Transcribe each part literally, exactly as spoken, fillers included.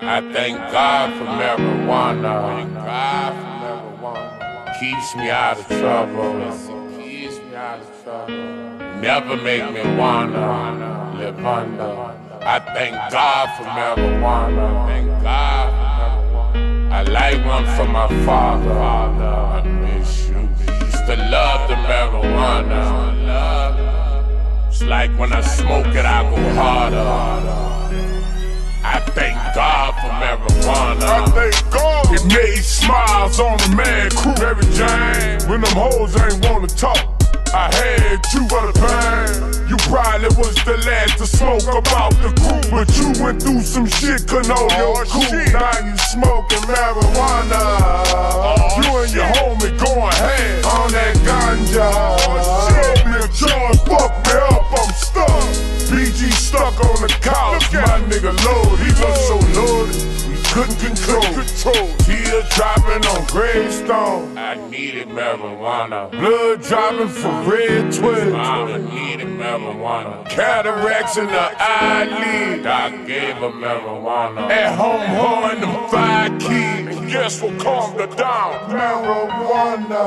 I thank God for marijuana. Thank God for marijuana. Keeps me out of trouble. Yes, it keeps me out of trouble. Never make me wanna live under. I thank God for marijuana. Thank God for marijuana. I like one for my father. I miss you. Used to love the marijuana. It's like when I smoke it, I go harder. I thank God for marijuana. I thank God. It made smiles on the mad crew. Every jam, when them hoes ain't wanna talk, I had you for the pain. You probably was the last to smoke about the crew, but you went through some shit, couldn't hold your cool. Now you smoking marijuana. Oh, you and your homie going hand on that ganja. Oh, shit. Me a charge, fuck me up, I'm stuck. B G stuck on the couch, my nigga loaded. He was so loaded, we couldn't control. control. Tears dropping on gravestone. I needed marijuana. Blood dropping for red twins. Mama needed marijuana. Cataracts in the eyelid. Doc gave her marijuana. At home, hoeing them five kids. And guess what calmed her down? Marijuana.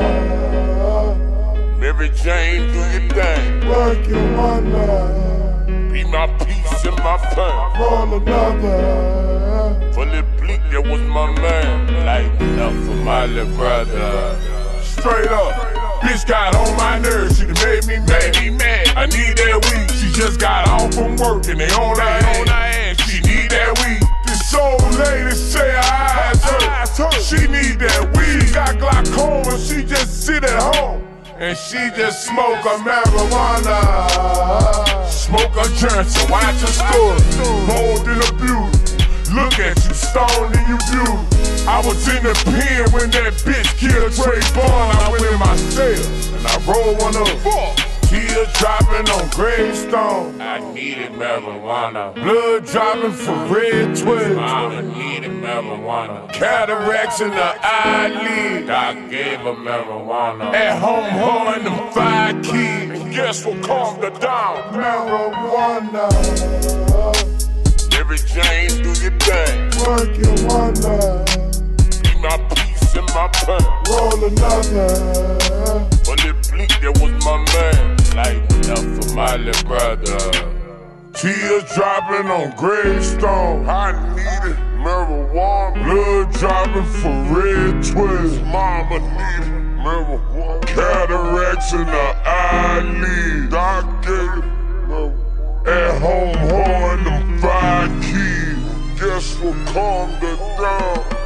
Mary Jane, do your thing. Work your wonder. Be my peace and my pain. Roll another. Fully bleak, that was my man. Lighten up for my little brother. Straight up, bitch got on my nerves. She done made me mad. Me mad. I need that weed. She just got off from work and they on her on her ass. She need that weed. This old lady say her eyes hurt. She need that weed. She got glaucoma. She just sit at home and she just smoke a marijuana. Smoke a Johnson, watch a story. Bold and abused. Look at you, stoned and you beautiful. I was in the pen when that bitch killed Trayvon. I went in my cell and I rolled one up. Tears dropping on gravestone. I needed marijuana. Blood dropping for red twins. Mama needed marijuana. Cataracts in the eyelid. Doc gave her marijuana. At home, hoeing them five kids. And guess what calmed her down? Marijuana. Mary Jane, do your thing. Work your wonder. Be my peace and my pain. Roll another. Fully bleak, that was my man. Lighten up for my little brother. Tears dropping on gravestone. I needed marijuana. Blood dropping for red twins. Mama needed marijuana. Cataracts in the eyelid. Doc gave marijuana. At home, hoeing them five kids. Guess what calmed her down?